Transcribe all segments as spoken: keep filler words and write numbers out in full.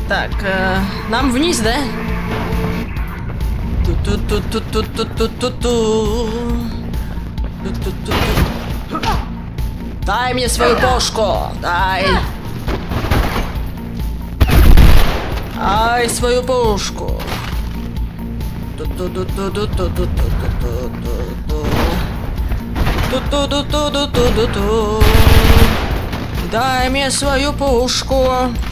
Так, э, нам вниз, да? Ту-ту-ту-ту-ту-ту-ту-ту. Ту-ту-ту-ту. Дай мне свою пушку! Дай! Дай свою пушку! Ту-ту-ту-ту-ту-ту-ту-ту-ту-ту-ту. Ту-ту-ту-ту-ту-ту-ту. Дай мне свою пушку!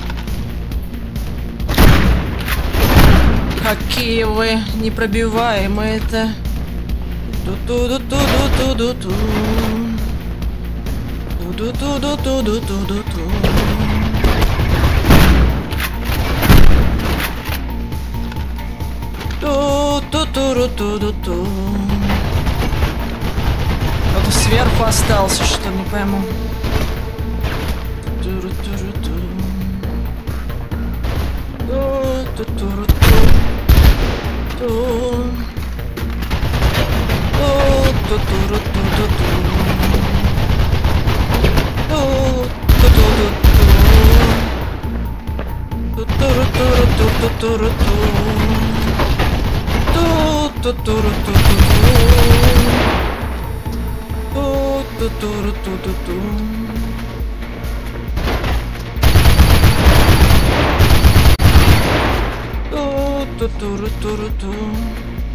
Какие вы непробиваемые-то! Ту-ту-ту-ту-ту-ту-ту. Ту-ту-ту-ту-ту-ту-ту. Ту-ту-ту-ту-ту-ту. Кто-то сверху остался, что не пойму. Ту-ру-ту-ру-ту. Ту-ту-ту-ру-ту. Ту. Ту-ту-ту-ру-ту-ту-ту. Ту-ту-ту-ту. Ту-ту-ру-ту-ру-ту-ту-ру-ту. Ту-ту-ту-ру-ту-ту-ту. Ту-ту-ту-ру-ту-ту-ту. Ту-ту-ту-ру-ту-ру-ту.